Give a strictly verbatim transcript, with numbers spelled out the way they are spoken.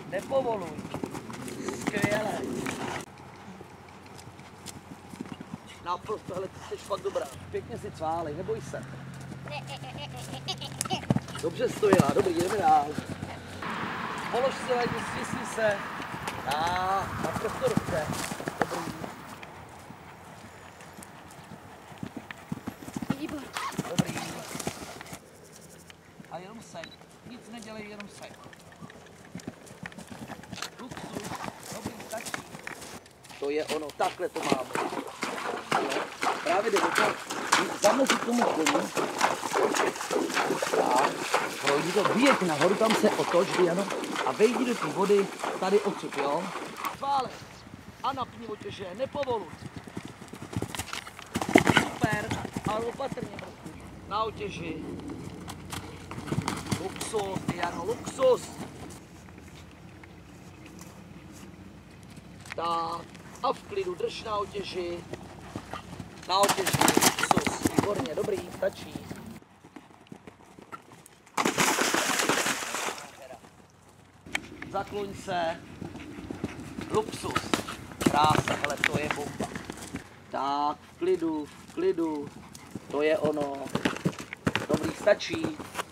Nepovoluj. Skvěle. Naprosto, ale ty jsi fakt dobrá. Pěkně si cválej, neboj se. Dobře stojila, dobrý, jdeme dál. Polož si lidi, stisni se. A naprosto dobře. Dobrý. Dobrý. A jenom seď. Nic nedělej, jenom seď. Luxus. Dobrý, stačí. To je ono, takhle to máme. Právě jde do toho. Zamezit tomu koni. Tak, projdi to, vyjeď nahoru, tam se otoč, Diano, a vejdi do té vody, tady odsud, jo? Chvále. A napni otěže, nepovoluj. Super, ale opatrně, prostě. Na otěži. Luxus, Diano, luxus. Tak, a v klidu, drž na otěži. Na otěži, luxus, výborně, dobrý, stačí. Zakloň se. Luxus. Krása, hele, to je bomba. Tak, v klidu, v klidu. To je ono. Dobrý, stačí.